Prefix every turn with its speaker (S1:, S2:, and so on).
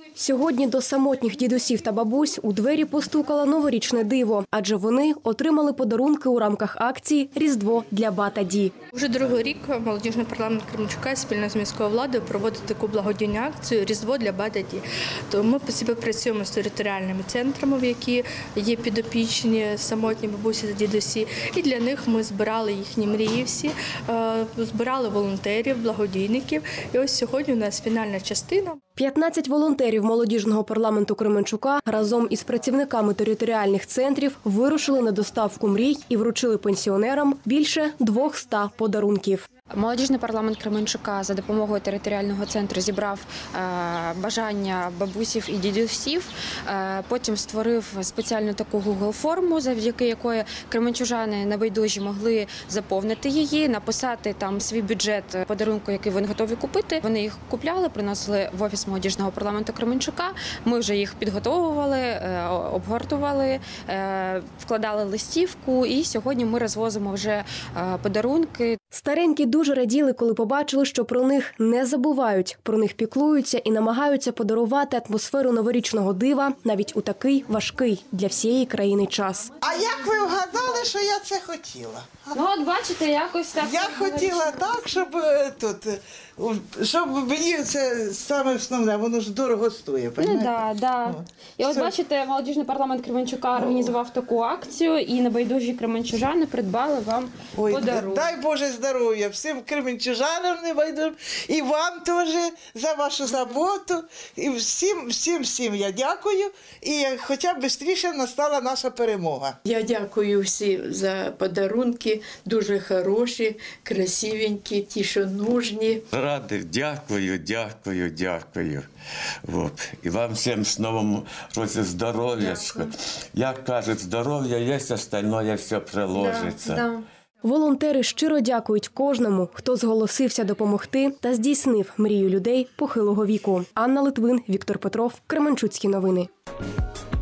S1: Сьогодні до самотніх дідусів та бабусь у двері постукало новорічне диво, адже вони отримали подарунки у рамках акції «Різдво для ба та ді».
S2: Вже другий рік молодіжний парламент Кременчука спільно з міською владою проводить таку благодійну акцію «Різдво для ба та ді». То ми співпрацюємо з територіальними центрами, в які є підопічні самотні бабусі та дідусі. І для них ми збирали їхні мрії всі, збирали волонтерів, благодійників. І ось сьогодні у нас фінальна частина.
S1: 15 волонтерів молодіжного парламенту Кременчука разом із працівниками територіальних центрів вирушили на доставку мрій і вручили пенсіонерам більше 200 подарунків.
S3: Молодіжний парламент Кременчука за допомогою територіального центру зібрав бажання бабусів і дідусів, потім створив спеціальну таку Google-форму, завдяки якої кременчужани небайдужі могли заповнити її, написати там свій бюджет подарунку, який вони готові купити. Вони їх купляли, приносили в офіс молодіжного парламенту Кременчука. Ми вже їх підготовували, обгортували, вкладали листівку і сьогодні ми розвозимо вже подарунки.
S1: Старенькі дуже раділи, коли побачили, що про них не забувають, про них піклуються і намагаються подарувати атмосферу новорічного дива навіть у такий важкий для всієї країни час.
S4: А як ви вгадали, що я це хотіла?
S3: Ну, от бачите, якось так.
S4: Я хотіла так, щоб мені це саме основне, воно ж дорого стоїть,
S3: Ну,
S4: розумієте?
S3: да. І от
S4: Це-
S3: бачите, молодіжний парламент Кременчука організував таку акцію, і небайдужі кременчужани придбали вам
S4: Ой,
S3: подарунок.
S4: дай Боже здоров'я всім кременчужанам небайдужим, і вам теж за вашу заботу, і всім я дякую, і хоча б швидше настала наша перемога.
S5: Я дякую всім за подарунки, дуже хороші, красивенькі, ті, що нужні.
S6: Радий, дякую. Вот. І вам всім з новим році здоров'ячка. Як кажуть, здоров'я є, остальное все приложиться.
S1: Волонтери щиро дякують кожному, хто зголосився допомогти та здійснив мрію людей похилого віку. Анна Литвин, Віктор Петров, Кременчуцькі новини.